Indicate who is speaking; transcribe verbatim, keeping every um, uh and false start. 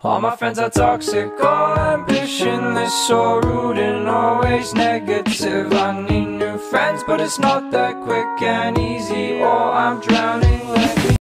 Speaker 1: All my friends are toxic, all ambitionless, so rude and always negative. I need new friends, but it's not that quick and easy, or I'm drowning like